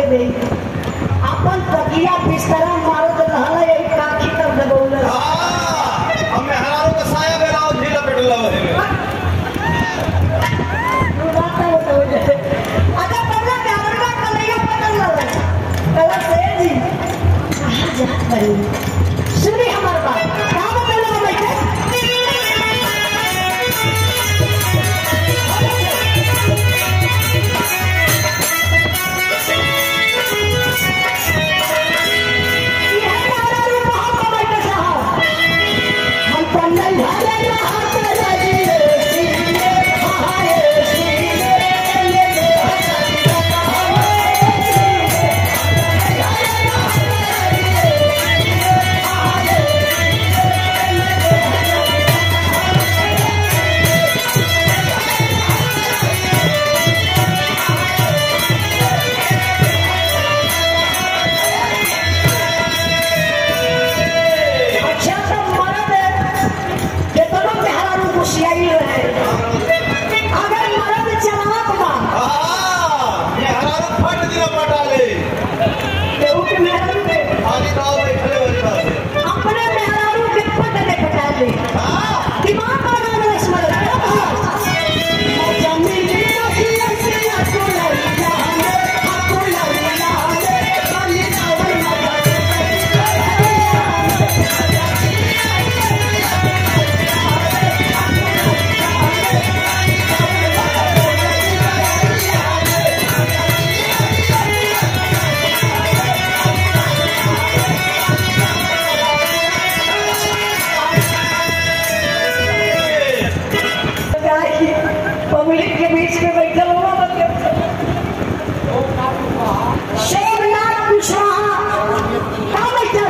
दे अपन तकिया बिस्तरा मारो तो रहला यही काखी तब दबौल हां हमें हरारो का साया बेलाओ ढीला पेटला है तू बात हो जाए अच्छा पगला कैमरा कलैया पकड़ लो कला से जी कहां जा करी सुनी हमार बात काम में लगा बैठे पब्लिक के बीच में बैठा हुआ सोमनाथ कुशवाहा कहाँ बैठा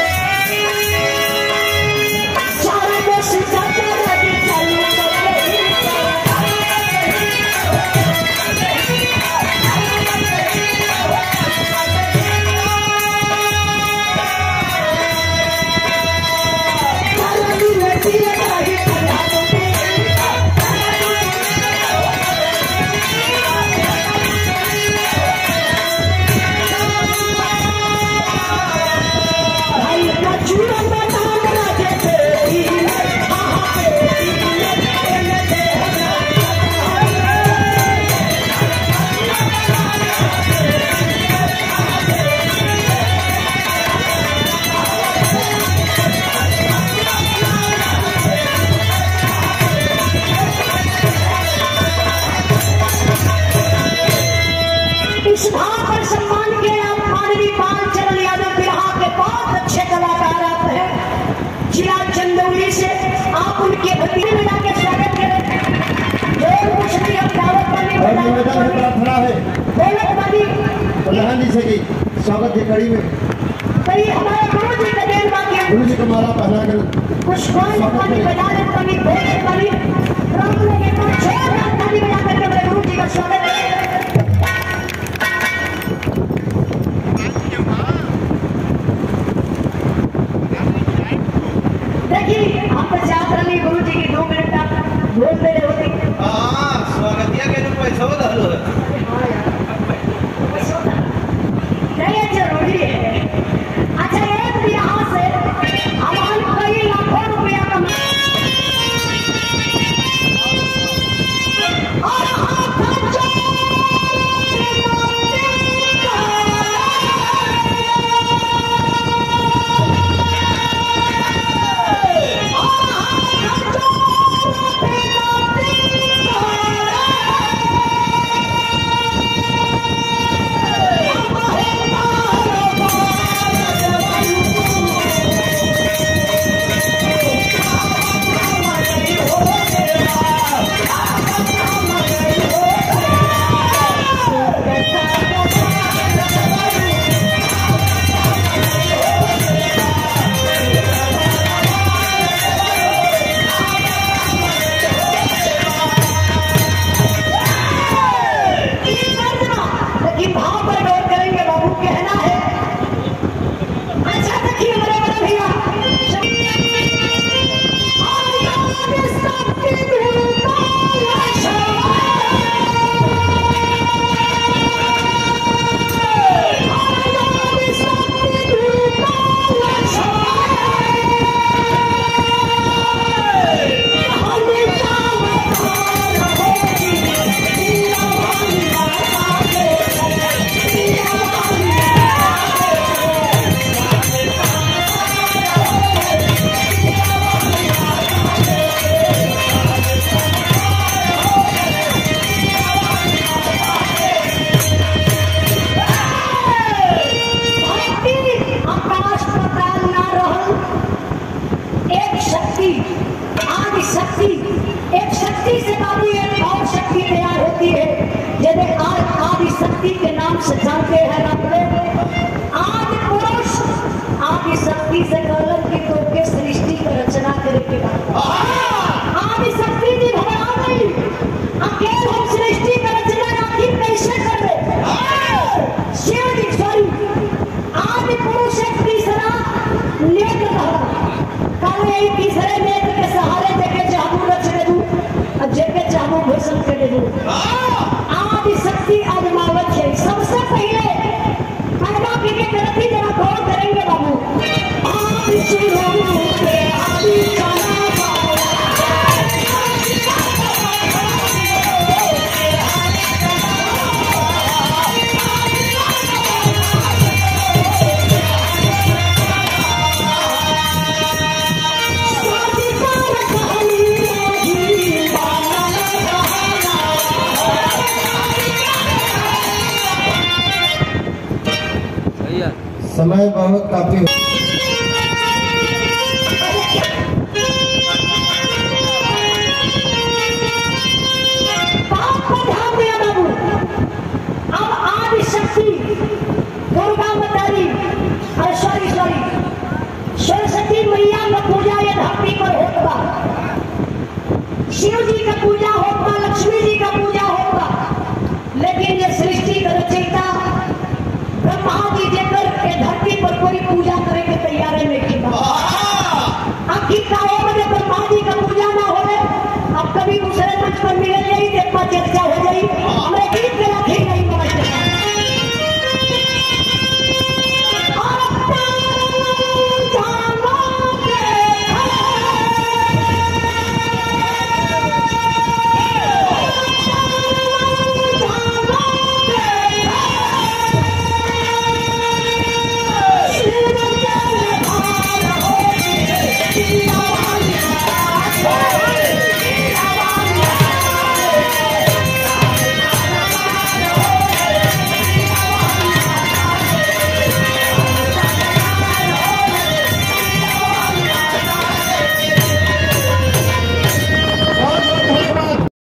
सारे देश जाते लगे इस भाव पर सम्मान के आप माननीय पालचरण यादव बिहार के बहुत अच्छे कलाकार आप हैं जिला चंदौली से आप उनके भतीजे में जाके स्वागत करें जो कुछ भी हम दावत वाली प्रार्थना है दौलत वाली प्रधान जी से की स्वागत की कड़ी में कई हमारे गुरु जी का देन बाकी गुरु जी को माला पहना कर कुछ वाली बजाने वाली बोलने वाली राम लगे तो छोड़ ताली बजा करके मेरे गुरु जी का स्वागत करें देखिए हम तो चाहते रही गुरु जी की 2 मिनट तक बोल दे रहे होते हां स्वागतिया के जो पैसा दलो नहीं जरूरी है अच्छा एक भी यहाँ से हमारे कई लाखों रुपया कमा और हैं आप लोग। आज पुरुष आदि शक्ति से कलर की तो के सृष्टि का रचना करे के बाद आदि शक्ति जी भगवान नहीं अकेले हम सृष्टि का रचना आखिर कैसे कर रहे शिव जी सॉरी आदि पुरुष एक तीसरा नेत्र रहा काले एक तीसरे नेत्र के सहारे जगह चाहू रचने दू और जगह चाहू भूषण कर दू आदि शक्ति आदिमावत है। सबसे पहले पैदा की के गलती जरा गौर करेंगे बाबू आदि शुरू के आदि समय बहुत काफी